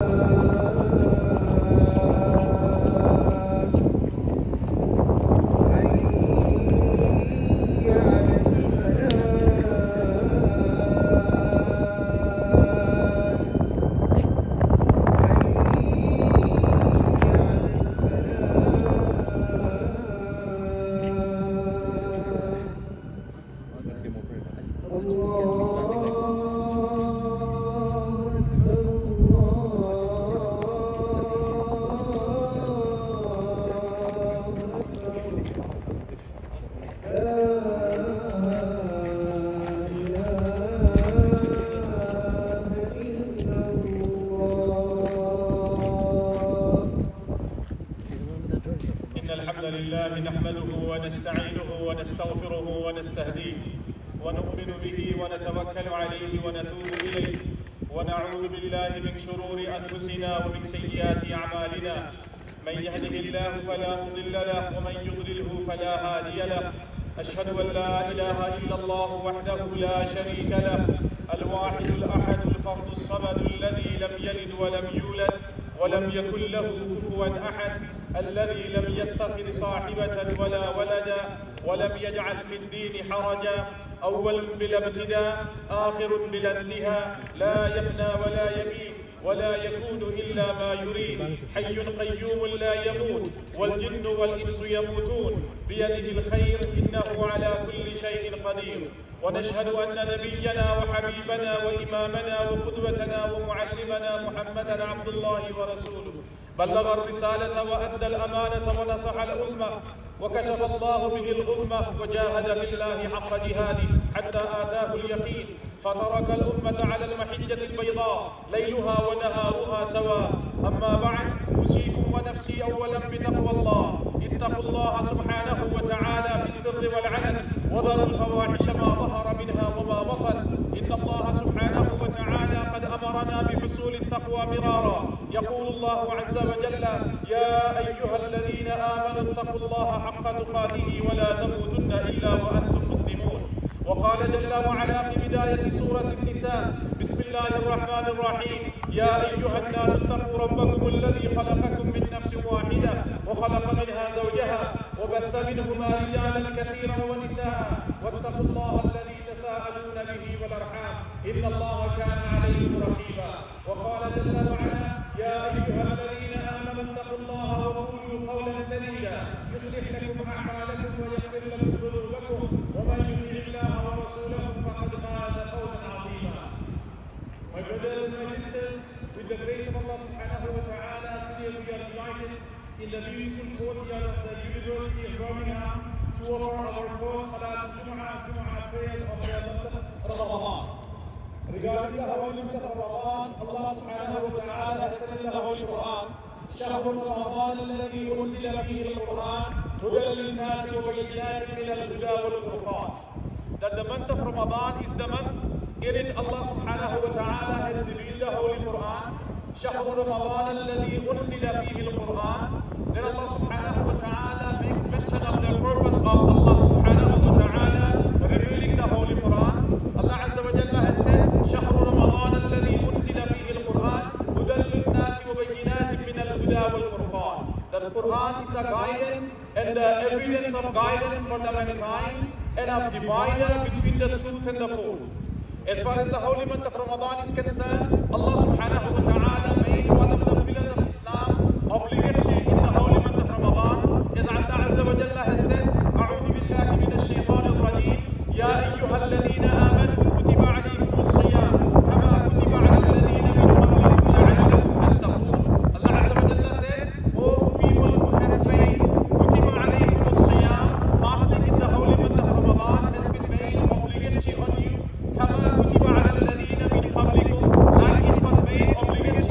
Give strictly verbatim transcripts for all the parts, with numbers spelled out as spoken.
ونستعينه ونستغفره ونستهديه ونؤمن به ونتوكل عليه ونتوب إليه ونعوذ بالله من شرور أنفسنا ومن سيئات أعمالنا من يهده الله فلا مضل له ومن يضلله فلا هادي له أشهد أن لا إله إلا الله وحده لا شريك له الواحد الأحد الفرد الصمد الذي لم يلد ولم يولد ولم يكن له كفوا أحد الذي لم يتخذ صاحبة ولا ولدا ولم يجعل في الدين حرجا أول بلا ابتداء آخر بلا انتهاء لا يفنى ولا يبيد ولا يكون إلا ما يريد حي قيوم لا يموت والجن والإنس يموتون بيده الخير إنه على كل شيء قدير ونشهد أن نبينا وحبيبنا وإمامنا وقدوتنا ومعلمنا محمدا عبد الله ورسوله بلغ الرسالة وأدى الأمانة ونصح الأمة وكشف الله به الغمة وجاهد في الله حق جهاده حتى آتاه اليقين فترك الأمة على المحجة البيضاء ليلها ونهارها سواء أما بعد أوصيكم ونفسي أولا بتقوى الله اتقوا الله سبحانه وتعالى في السر والعلن وذروا الفواحش ما ظهر منها وما بطن إن الله سبحانه وتعالى قد أمرنا بحصول التقوى مرارا يقول الله عز وجل يا أيها الذين آمنوا اتقوا الله حق تقاته ولا تموتن إلا وأنتم مسلمون وقال جل وعلا في بداية سورة النساء بسم الله الرحمن الرحيم يا أيها الناس اتقوا ربكم الذي خلقكم من نفس واحدة وخلق منها زوجها وبث منهما رجالا كثيرا ونساء واتقوا الله الذي تساءلون به والأرحام إن الله كان عليكم رقيبا وقال جل وعلا يا أيها الذين آمنوا اتقوا الله وقولوا قولا سديدا يصلح لكم أعمالكم ويغفر لكم ذنوبكم ومن يطع الله ورسوله فقد فاز فوزا عظيما. My brothers and my sisters, with the grace of Allah subhanahu wa ta'ala, today we are united in the beautiful courtyard of the University of Birmingham to offer our first Salat al-Jum'ah and Jum'ah prayers of the month of Ramadan. Regarding the holy month of Ramadan, Allah subhanahu wa ta'ala said in the Holy Quran, شهر رمضان الذي أنزل فيه القرآن هدى للناس وبينات من الهدى والفرقان. That the month of Ramadan is the month in which Allah subhanahu wa ta'ala has revealed the Holy Quran. شهر رمضان الذي أنزل فيه القرآن. Then Allah subhanahu wa ta'ala makes mention of the purpose of Allah subhanahu wa ta'ala revealing the Holy Quran. Allah Azza wa Jalla has said شهر رمضان الذي أنزل فيه القرآن هدى للناس وبينات من الهدى والفرقان. That the Quran is a guidance and the evidence of guidance for the mankind and a divider between the truth and the false. As far as the holy month of Ramadan is concerned, Allah subhanahu wa ta'ala made one of the pillars of Islam obligatory in the holy month of Ramadan. As Allah Azza wa Jalla has said, أعوذ بالله من الشيطان الرجيم يا أيها الذين آمنوا كتب عليكم الصيام كما كتب على الذين من قبلكم لعلكم تتقون. Allah Azza wa Jalla said, O people who have faith, كتب عليكم الصيام, fasting in the holy month of Ramadan has been made obligatory on you. كما كتب على الذين من قبلكم, like it was made obligatory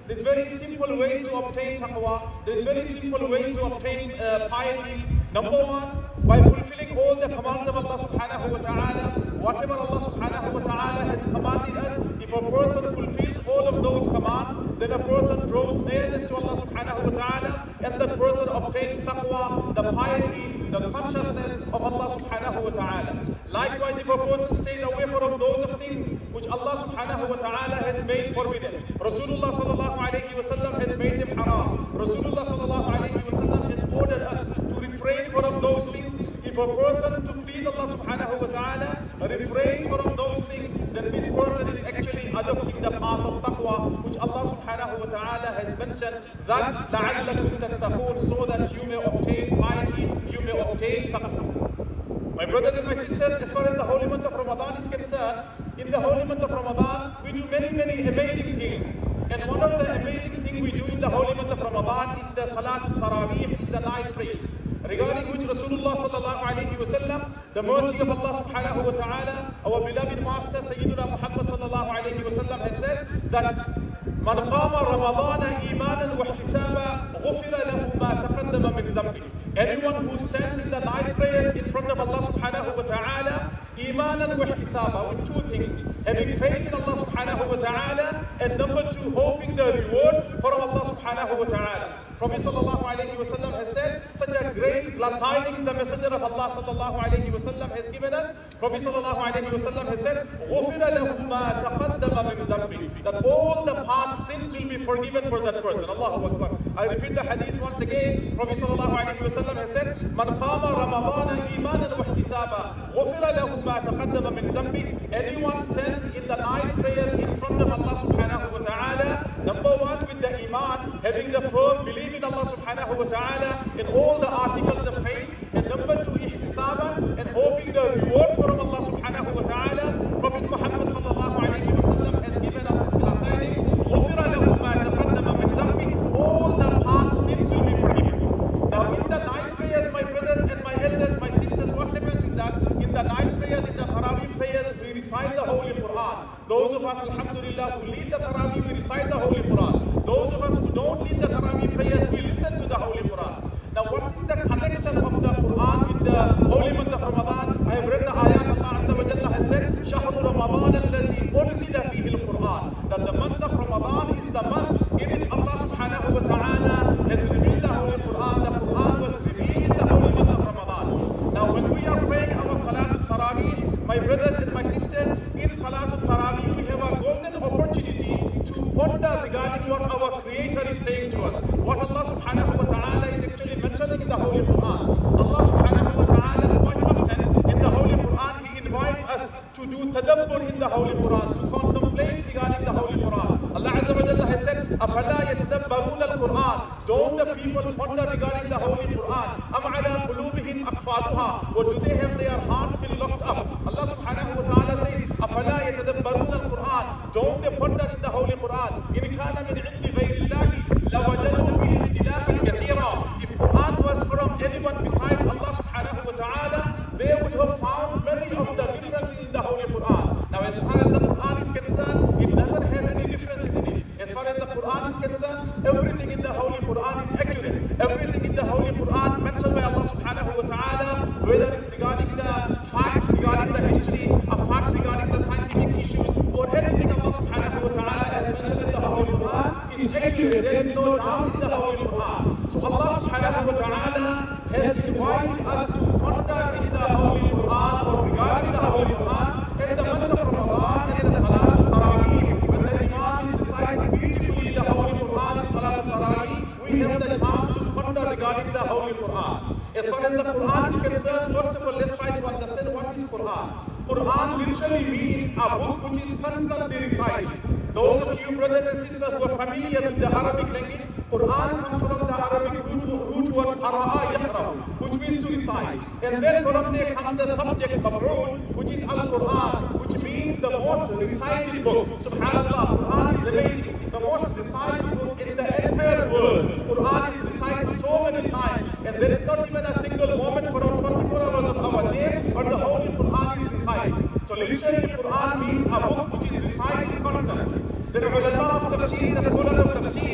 there's very simple ways to obtain taqwa, there's very simple ways to obtain uh, piety. Number one, by fulfilling all the commands of Allah subhanahu wa ta'ala. Whatever Allah subhanahu wa ta'ala has commanded us, if a person fulfills all of those commands, then a person draws nearness to Allah subhanahu wa ta'ala, and that person obtains taqwa, the piety, the consciousness of Allah subhanahu wa ta'ala. Likewise, if a person stays away from those of things which Allah subhanahu wa ta'ala has made forbidden, Rasulullah sallallahu alayhi wa sallam has made them haram. Rasulullah sallallahu alayhi wa sallam has ordered us to refrain from those things. If a person, to please Allah subhanahu wa ta'ala, refrains from those things, then this person is actually adopting the path of taqwa, which Allah subhanahu wa ta'ala has mentioned, that لَعَلَّكُمْ تَتَّقُونَ, so that you may obtain piety, you may obtain taqwa. My brothers and my sisters, as far as the holy month of Ramadan is concerned, in the holy month of Ramadan, we do many, many amazing things. And one of the amazing things we do in the holy month of Ramadan is the Salatul Taraweeh, is the night prayers, regarding which Rasulullah sallallahu alayhi wa sallam, the mercy of Allah subhanahu wa ta'ala, our beloved master Sayyidina Muhammad sallallahu alayhi wa sallam has said that من قام رمضان إيمانا واحتسابا غفر له ما تقدم من ذنبه. Anyone who stands in the night prayers in front of Allah subhanahu wa ta'ala, imanan wa ihtisaba, with two things: having faith in Allah subhanahu wa ta'ala, and number two, hoping the rewards from Allah subhanahu wa ta'ala. Prophet sallallahu alayhi wa sallam has said, such a great glad tidings the Messenger of Allah sallallahu alayhi wa sallam has given us. Prophet sallallahu alayhi wa sallam has said, غُفِرَ لَهُ مَا تَقَدَّمَ مِنْ ذَنْبِهِ, that all the past sins will be forgiven for that person. Allahu Akbar. I repeat the hadith once again. Prophet sallallahu alayhi wa sallam has said, مَنْ قَامَ رَمَضَانَ إِيمَانًا وَاحْتِسَابًا غُفِرَ لَهُ مَا تَقَدَّمَ مِنْ ذَنْبِهِ. Anyone stands in the night prayers in front of Allah subhanahu wa ta'ala, number one, with the iman, having the firm belief in Allah subhanahu wa ta'ala in all the articles of faith, and number two, ihtisaban, and hoping the reward from Allah subhanahu wa ta'ala. Prophet Muhammad sallallahu alayhi wa sallam has given us this glad tidings, غُفِرَ لَهُ مَا تَقَدَّمَ مِنْ ذَنْبِهِ, all the past sins will be forgiven. Now in the night prayers, my brothers and my elders, my sisters, what happens is that in the night prayers, in the Taraweeh prayers, we recite the Holy Quran. Those of us, alhamdulillah, who lead the Taraweeh, we recite the Holy Quran. Those of us who don't lead the Taraweeh prayers, we listen to the Holy Quran. Now what is the connection of the Quran with the holy month of Ramadan? I have read the ayat. Allah Azza wa Jalla has said, شَهْرُ رَمَضَانَ الَّذِي أُنْزِلَ فِيهِ الْقُرْآنِ, that the month of Ramadan is the month in which Allah subhanahu wa ta'ala has revealed the Holy Quran. The Quran was revealed in the holy month of Ramadan. Now when we are praying our Salatul Taraweeh, my brothers and my sisters, in Salatul Taraweeh we have a golden opportunity to ponder regarding what our Creator is saying to us, what Allah subhanahu wa ta'ala is actually mentioning in the Holy Quran. Allah subhanahu wa ta'ala quite often in the Holy Quran, He invites us to do tadabbur in the Holy Quran, to contemplate regarding the Holy Quran. Allah Azza wa Jalla has said, أَفَلَا يَتَدَبَّرُونَ الْقُرْآنَ, don't the people ponder regarding the Holy Quran? أَمْ عَلَىٰ قُلُوبِهِمْ أَقْفَالُهَا, or do they have their hearts been locked up? Allah subhanahu wa ta'ala says, أَفَلَا يَتَدَبَّرُونَ الْقُرْآنَ, don't they ponder in the Holy Quran? إِنْ كَانَ مِنْ عِنْدِ غَيْرِ اللَّهِ لَوَجَدُوا فِيهِ اخْتِلَافًا كَثِيرًا. If Quran was from anyone besides Allah subhanahu wa ta'ala, they would have found many of the differences in the Holy Quran. Now as far as the Quran is concerned, it doesn't have any differences in it. As far as the Quran is concerned, everything in the Holy Quran is accurate. Everything in the Holy Quran mentioned by Allah subhanahu wa ta'ala, whether it's regarding the facts, regarding the history, a fact regarding the scientific issues, or anything Allah subhanahu wa ta'ala has mentioned in the Holy Quran is accurate. There is no doubt in the Holy Quran. So Allah subhanahu wa ta'ala has invited us to ponder in the Holy Quran or regarding the Holy Quran in the month of Ramadan and the Salat Taraweeh. When the Imam is reciting beautifully the Holy Quran and Salat Taraweeh, we have the chance to ponder regarding the Holy Quran. As far as the Quran is concerned, first of all, let's try to understand what is Quran. Quran literally means a book which is constantly recited. Those of you brothers and sisters who are familiar with the Arabic language, Quran comes from the Arabic root, root word qara'a yaqra, which means to recite. And then from there comes the subject maf'ul, which is Al-Quran, which means the most recited book. Subhanallah, Quran is amazing. The most recited book in the entire world. Quran is recited so many times, and there is not even a single moment for our twenty-four hours of our day, but the whole Quran is recited. So literally Quran means a book which is recited constantly. The ulama of tafsir, the scholars of tafsir,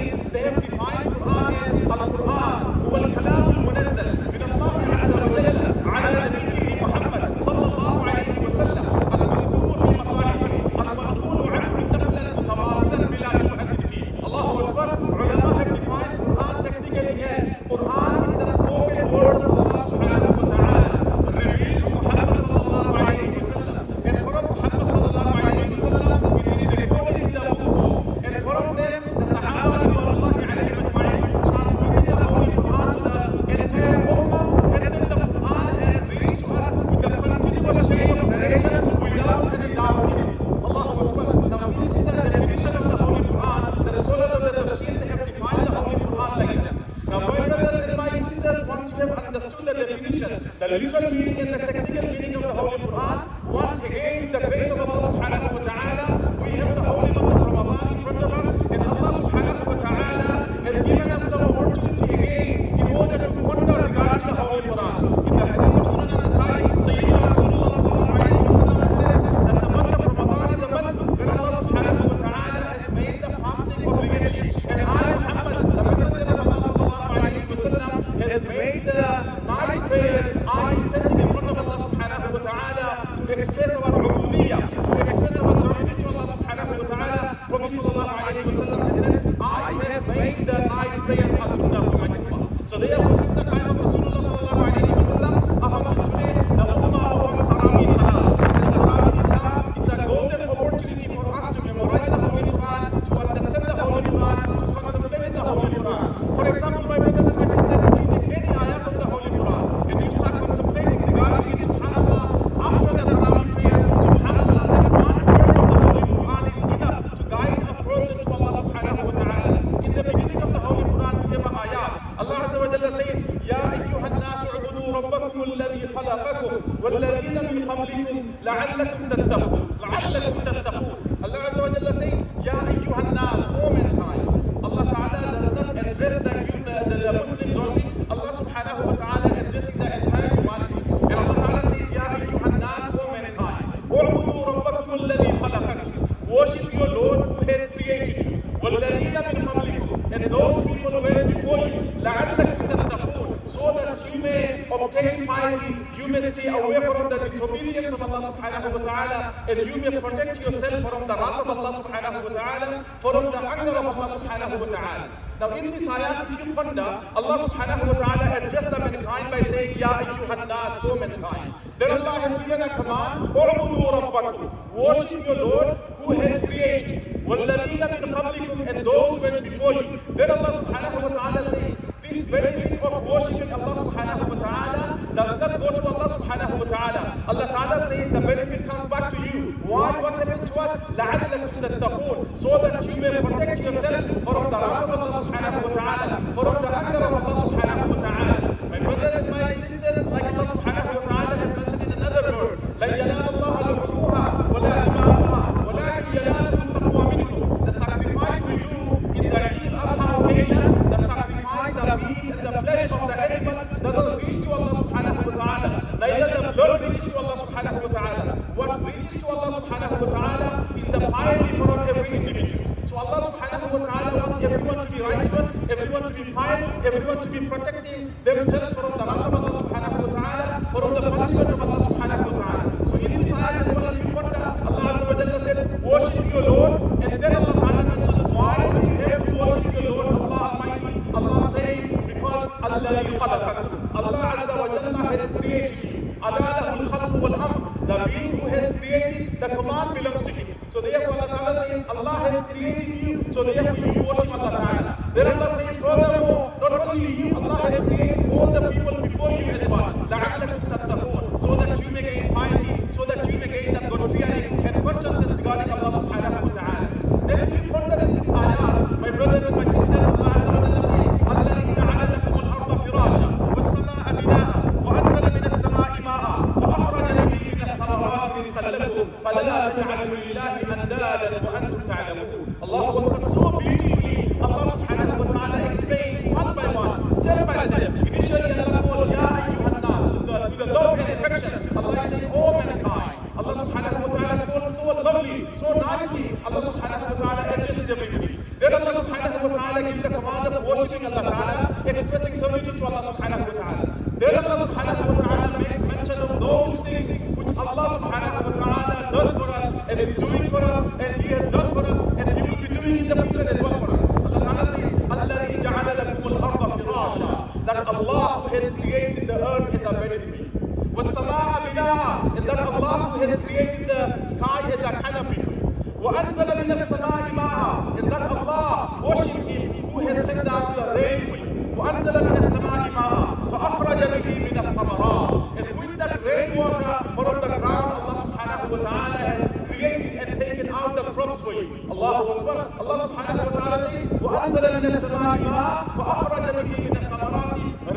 to have understood the definition, the literal meaning and the technical meaning of the Holy Quran, once again, with the grace of Allah subhanahu wa ta'ala, we have the holy month of Ramadan in front of us, and Allah subhanahu wa ta'ala has given us the opportunity again in order to ponder regarding the Holy Quran. In the hadith of Sunan al-Nasai, Sayyidina Rasulullah sallallahu alayhi wa sallam said that the month of Ramadan is a month when Allah subhanahu wa ta'ala has made the fasting obligatory. And I, Muhammad, the Messenger of Allah sallallahu alayhi wa sallam, has made the night prayers, I standing in front of Allah subhanahu wa ta'ala to express our ubudiyyah, to express our servitude to Allah subhanahu wa ta'ala. Prophet sallallahu alayhi wa sallam has said, I have made the night prayers as sunnah for my ummah. So therefore, since the time of Rasulullah sallallahu alayhi wa sallam, up until today, the ummah of Tarawih Salah. And the Tarawih Salah is a golden opportunity for us to memorize the Holy Quran, to understand the Holy Quran, to contemplate the Holy Quran. For example, my brothers and my sisters, if you take any ayat of the Holy Quran and you start contemplating regarding it, subhanAllah, after the Tarawih prayers, subhanAllah, that one verse of the Holy Quran is enough to guide a person to Allah subhanahu wa ta'ala. In the beginning of the Holy Quran, we have an ayat. Allah Azza wa Jalla says, Ya ayyuhan nasu ubudu rabbakum alladhi khalaqakum walladhina min qablikum la'allakum tattaqun. La'allakum tattaqun. Allah Azza wa Jalla says, Ya ayyuhan nas, O mankind. Allah Ta'ala does not address the, the, the Muslims only. Allah subhanahu wa ta'ala addressing the entire humanity. And Allah Ta'ala says, Ya ayyuhan nas, O mankind. U'budu rabbakum alladhi khalaqakum. Worship your Lord who has created you. وَالَّذِينَ مِنْ قَبْلِكُمْ. And those people who were before you. لَعَلَّكُمْ تَتَّقُونَ. So that you may obtain piety, you may stay away from the disobedience of Allah subhanahu wa ta'ala, and you may protect yourself from the wrath of Allah subhanahu wa ta'ala, from the anger of Allah subhanahu wa ta'ala. Now in this ayat, if you ponder, Allah subhanahu wa ta'ala addressed the mankind by saying, Ya ayyuhan nas, O mankind. Then Allah has given a command, U'budu rabbakum. Worship your Lord who has created you. وَالَّذِينَ مِنْ قَبْلِكُمْ. And those who went before you. Then Allah subhanahu wa ta'ala says, this benefit of worshiping Allah subhanahu wa ta'ala does not go to Allah subhanahu wa ta'ala. Allah ta'ala says the benefit comes back to you. Why? What happened to us? لَعَلَّكُمْ تَتَّقُونَ. So that you may protect yourself from the wrath of Allah subhanahu wa ta'ala, from the anger of Allah subhanahu wa ta'ala. My brothers and my sisters, like Allah subhanahu wa ta'ala has mentioned in another verse, لَنْ يَنَالَ اللَّهَ لُحُومُهَا وَلَا دِمَاؤُهَا وَلَكِنْ يَنَالُهُ التَّقْوَى مِنكُمْ. The sacrifice we do in the Eid al-Adha occasion, the sacrifice, the meat and the flesh of the animal doesn't reach to Allah subhanahu wa ta'ala. Neither the blood reaches to Allah subhanahu wa ta'ala. What reaches to Allah subhanahu wa ta'ala is the piety from every individual. So Allah subhanahu wa ta'ala wants everyone to be righteous, everyone to be pious, everyone to be protecting themselves from the wrath of Allah subhanahu wa ta'ala, from the punishment of Allah subhanahu wa ta'ala. So in this ayat as well, if you wonder, Allah Azza wa Jalla said, worship your Lord, and then Allah ta'ala mentions, why do you have to worship your Lord, Allah Almighty? Allah says, because Allah khalaqakum. Allah Azza wa Jalla has created you. Allah lahul khalq wal amr. The being who has created, the command belongs to him. So therefore Allah Ta'ala says, Allah has created you, so therefore you worship Allah Ta'ala. Then Allah says, furthermore, not only you, Allah has created all the people before you as well. لَعَلَّكُمْ تَتَّقُونَ. So that you may gain piety, so that you may gain that God fearing and consciousness regarding Allah subhanahu wa ta'ala. Then if you ponder in this ayah, my brothers and my sisters, Allah Azza wa Jalla says, الَّذِي جَعَلَ لَكُمُ الْأَرْضَ فِرَاشًا وَالسَّمَاءَ بِنَاءً وَأَنزَلَ مِنَ السَّمَاءِ مَاءً فَأَخْرَجَ بِهِ مِنَ الثَّمَرَاتِ رِزْقًا لَكُمْ فَلَا تَجْعَلُوا لِلَّهِ أَندَادًا وَأَنْتُمْ تَعْلَمُونَ. Allahu Akbar. So beautifully Allah subhanahu wa ta'ala explains one by one, step by step. Initially Allah called Ya ayyuhan nas, with the love and affection. Allah said, O mankind. Allah subhanahu wa ta'ala called so lovely, so nicely. Allah subhanahu wa ta'ala addresses everybody. Then Allah subhanahu wa ta'ala gives the command of worshiping Allah ta'ala, expressing servitude to Allah subhanahu wa ta'ala. Then Allah subhanahu wa ta'ala makes mention of those things which Allah subhanahu wa ta'ala does for us, and is doing for us, and He has done for us, and He will be doing in the future as well for us. Allah ta'ala says, الَّذِي جَعَلَ لَكُمُ الْأَرْضَ فِرَاشًا. That Allah who has created the earth is a bed for you. وَالسَّمَاءَ بِنَاءً. And that Allah who has created the sky is a canopy for you. وَأَنزَلَ مِنَ السَّمَاءِ مَاءً. And that Allah, worship Him, who has sent down the rain for you. وَأَنزَلَ مِنَ السَّمَاءِ مَاءً فَأَخْرَجَ بِهِ مِنَ الثَّمَرَاتِ. And with that rainwater from the ground, Allah subhanahu wa ta'ala has created and taken out the crops for you. Allahu Akbar. Allah subhanahu wa ta'ala says, وَأَنزَلَ مِنَ السَّمَاءِ مَاءً فَأَخْرَجَ بِهِ مِنَ الثَّمَرَاتِ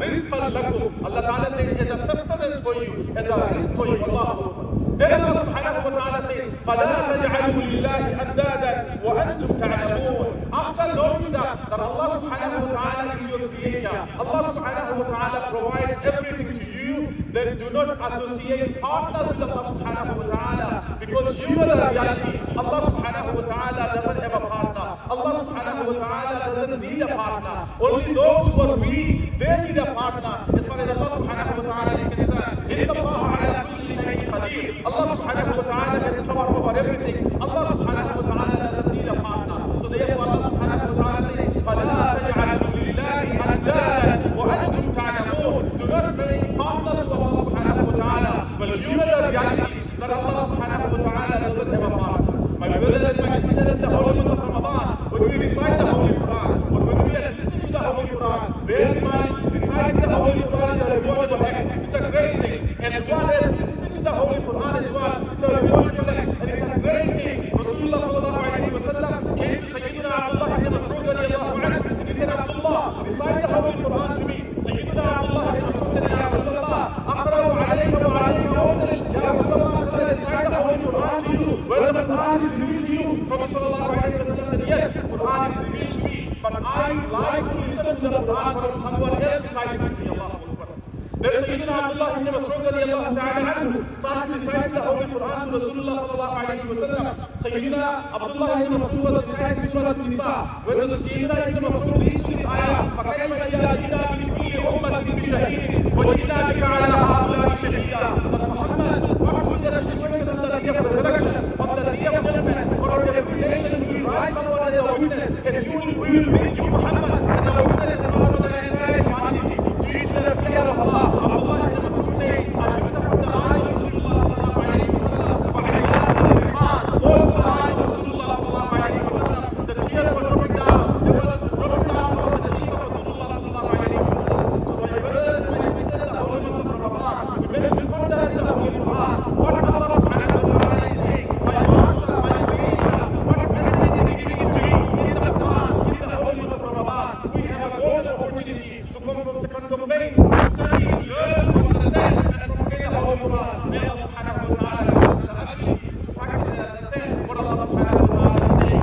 rizqan lakum. Allah Ta'ala says, as a sustenance for you, as a rizq for you. Allah. Then Allah subhanahu wa ta'ala says, فَلَا تَجْعَلُوا لِلَّهِ أَنْدَادًا وَأَنْتُمْ تَعْلَمُونَ. After knowing that, that Allah subhanahu wa ta'ala is your creator, Allah subhanahu wa ta'ala provides everything to you, then do not associate partners with Allah subhanahu wa ta'ala, because you know the reality. Allah subhanahu wa ta'ala doesn't have a partner. Allah subhanahu wa ta'ala doesn't need a partner. Only those who are weak, they need a partner. As far as Allah subhanahu wa ta'ala is concerned, إِنَّ اللَّهَ عَلَى كُلِّ شَيْءٍ قَدِيرٌ. Allah subhanahu wa ta'ala has power over everything. Allah subhanahu wa ta'ala doesn't need a partner. So therefore Allah subhanahu wa ta'ala says, فَلَا تَجْعَلُوا لِلَّهِ أَنْدَادًا وَأَنْتُمْ تَعْلَمُونَ. Do not make partners to Allah subhanahu wa ta'ala. But you know the reality that Allah subhanahu wa ta'ala doesn't have a partner. My brothers and my sisters, in the holy month of Ramadan, when we recite the Holy Quran, or when we listen to the Holy Quran, bear in mind, reciting the Holy Quran is a rewardable act. It's a great thing. And as well as listening to the Holy Quran as well, it's a rewardable act. And it's a great thing. Rasulullah sallallahu alayhi wa sallam came to Sayyidina Abdullah ibn Mas'ud radiallahu anhu, and he said, Abdullah, recite the Holy Quran to me. Sayyidina Abdullah ibn Mas'ud said, Ya Rasulullah, aqra'u alayka wa alayka unzil. Ya Rasulullah, should I recite the Holy Quran to you? Whether the Quran is revealed to you? Prophet sallallahu alayhi wa sallam said, yes, the Quran is revealed to me, but I like to listen to the Quran from someone else reciting it to me. Allahu Akbar. Then Sayyidina Abdullah ibn Mas'ud radiallahu ta'ala anhu started reciting the Holy Quran to Rasulullah sallallahu alayhi wa sallam. Sayyidina Abdullah ibn Mas'ud was reciting Surah An-Nisa. When Sayyidina ibn Mas'ud reached this ayah, فَكَيْفَ إِذَا جِئْنَا مِنْ كُلِّ أُمَّةٍ بِشَهِيدٍ وَجِئْنَا بِكَ عَلَى هَؤُلَاءِ شَهِيدًا. That Muhammad, what will the situation on the day of resurrection, on the day of judgment, for every nation will rise someone as a witness, and you will bring you Muhammad as a witness for the entire humanity. Do you still have fear of Allah? Allah is going to say, I looked upon the eyes of Rasulullah sallallahu alayhi wa sallam, فَعَلَيْنَا بِالْإِرْفَانِ. All the eyes of Rasulullah sallallahu alayhi wa sallam, the tears were dropping down. They were dropping down from the cheeks of Rasulullah sallallahu alayhi wa sallam. So my brothers and my sisters, the holy month of Ramadan, we better to ponder in the Holy Quran. What Allah subhanahu wa ta'ala is saying, my master, my creator, what message is he giving to me in the Quran, in the holy month of Ramadan? We have a golden opportunity to come to contemplate, to study, to learn, to understand, and to forget the Holy Quran. May Allah subhanahu wa ta'ala give us the ability to practice and understand what Allah subhanahu wa ta'ala is saying.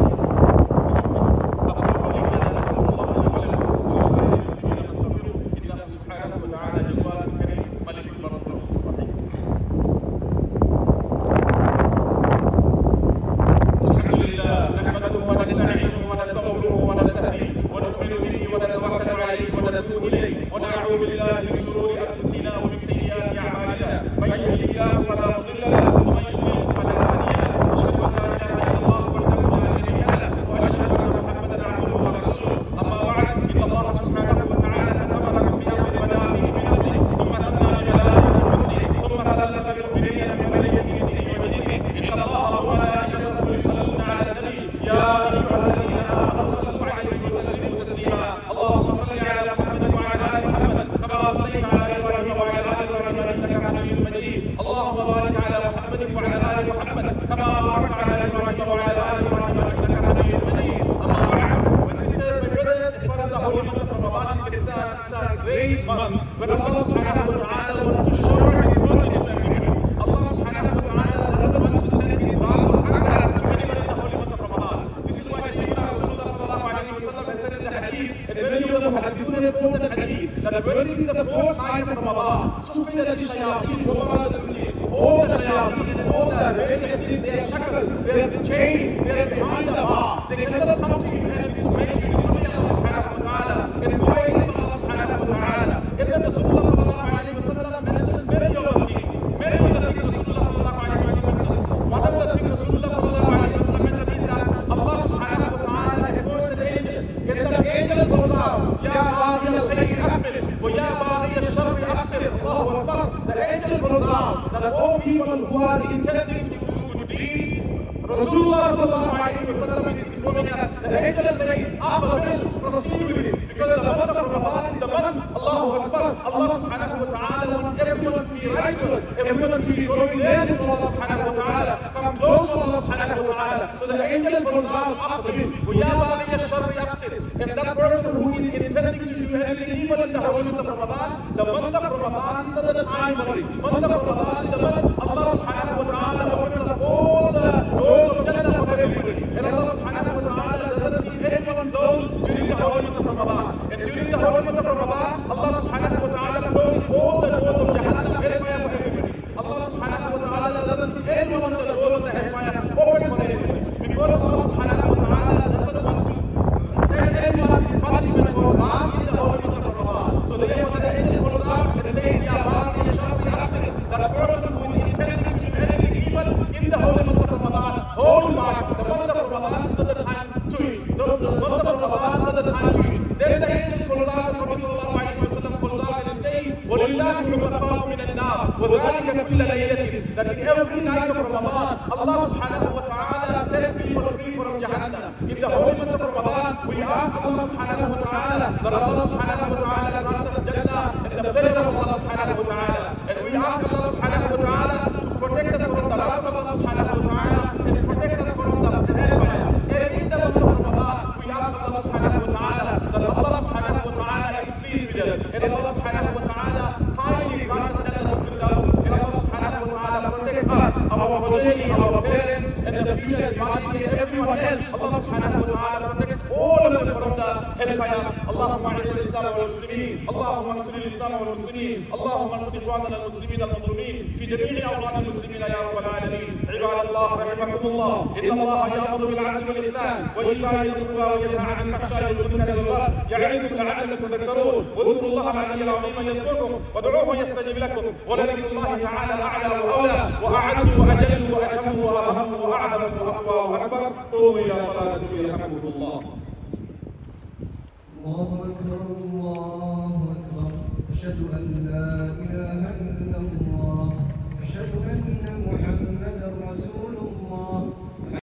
ونعوذ بالله من شرور انفسنا ومن سيئات اعمالنا من يهده الله فلا مضل له ومن يضلل فلا هادي له واشهد ان لا اله الا الله وحده لا شريك له واشهد ان محمدا عبده ورسوله اما بعد ان الله سبحانه وتعالى امركم بامر بدا فيه بنفسه ثم ثنى بملائكته بنفسه ثم ثلث بالمؤمنين بملائكته نفسه وجنه ان الله وملائكته يصلون على النبي يا ايها الذين امنوا صلوا عليه وسلموا تسليما اللهم صل على محمد وعلى ال محمد كما صليت على ابراهيم وعلى ال ابراهيم انك حميد مجيد اللهم بارك على محمد وعلى ال محمد كما باركت على ابراهيم وعلى ال ابراهيم انك حميد مجيد اما بعد. My sisters and brothers, as far as the holy month of Ramadan is concerned, it's a great month when Allah subhanahu wa ta'ala wants to show his mercy to everyone. Allah subhanahu wa ta'ala doesn't want to send his wrath or anger to anyone in the holy month of Ramadan. This is why Sayyidina Rasulullah sallallahu alayhi wa sallam has said in the hadith, and many of the muhaddithun have quoted the hadith, that when it is the fourth night of Ramadan, سُفِّدَتِ الشَّيَاطِينُ وَمَرَضَتِ الْجِنِّ. All the shayateen and all the various things, they are shackled, they are chained, they are behind the bar. They cannot come to you and dissuade you, disobey Allah subhanahu wa ta'ala, and go against Allah subhanahu wa ta'ala. And then Rasulullah sallallahu alayhi wa sallam mentions many of the things, many of the things Rasulullah sallallahu alayhi wa sallam mentions. One of the things Rasulullah sallallahu alayhi wa sallam mentions is that Allah subhanahu wa ta'ala appointed an angel. And the angel goes out, Ya baghi al-khayr aqbil, wa ya baghi al-sharri aqsir. Allahu Akbar. The angel goes out, that all people who are intending to do good deeds, Rasulullah sallallahu alayhi wa sallam is informing us, the angel says, Aqbil, proceed with it. Because the month of Ramadan is the month, Allahu Akbar, Allah subhanahu wa ta'ala wants everyone to be righteous, everyone to be drawing near to Allah subhanahu wa ta'ala, come close to Allah subhanahu wa ta'ala. So the angel goes out, Aqbil, wa ya baghi al-sharri aqsir. and that person who is intending to do anything evil in the holy month of Ramadan, the month of Ramadan is the time for it. Month of Ramadan is the month Allah subhanahu wa ta'ala opens up all the doors of Jannah for everybody. And Allah subhanahu wa ta'ala doesn't give anyone closed during the holy month of Ramadan. And during the holy month of Ramadan, Allah subhanahu wa ta'ala closes all the doors of Jahannam, hellfire for everybody. Allah subhanahu wa ta'ala doesn't give anyone the doors of the hellfire open for everybody. Because Allah subhanahu wa ta'ala doesn't want to send anyone his punishment for harm in the holy month of Ramadan. So therefore the angel goes up and says, Ya Baqi ya Shaqi Aqsi, that a person who is intending to do anything evil in the holy month of Ramadan, hold back. The month of Ramadan is the time to it. The month of Ramadan is the time to it. Then the angel goes up, the Prophet sallallahu alayhi wa sallam goes up and says, وَلِلَّهِ عُتَقَاءُ مِنَ النَّارِ وَذَلِكَ كُلَّ لَيْلَةٍ. That in every night of Ramadan, Allah subhanahu wa ta'ala sets people free from Jahannam. In the holy month of Ramadan, we ask Allah subhanahu wa ta'ala that Allah subhanahu wa ta'ala grant us Jannah and the pleasure of Allah subhanahu wa ta'ala. And we ask Allah subhanahu wa ta'ala to protect us from the wrath of Allah subhanahu wa ta'ala and protect us from the hellfire. And in the month of Ramadan, we ask Allah subhanahu wa ta'ala that Allah subhanahu wa ta'ala is pleased with us. And Allah subhanahu wa ta'ala highly grant us Jannah with us. And Allah subhanahu wa ta'ala protect us, our family, our parents, and the future humanity and everyone else. Allah subhanahu wa ta'ala protects all of them from the hellfire. Allahumma a'izz al-Islam wal-Muslimin. Allahumma ansur al-Islam wal-Muslimin. Allahumma ansur ikhwanana al-Muslimin al-Madlumin fi jami'i awqat al-Muslimin ya rabbal alamin. Ibadallah rahimakumullah. Inna Allah ya'muru bil 'adli wal ihsan wa ita'i dhil qurba wa yanha 'anil fahsha'i wal munkari wal baghi. Ya'idukum la'allakum tadhakkarun. Wadhkuru Allaha al-'aliyyal 'azima yadhkurkum wad'uuhu yastajib lakum. Wa la dhikrullahi ta'ala a'la wa awla wa a'azzu wa ajallu wa atammu wa ahammu wa a'zamu wa aqwa wa akbar. قوموا إلى صلاتكم يرحمكم الله. الله أكبر الله أكبر. أشهد أن لا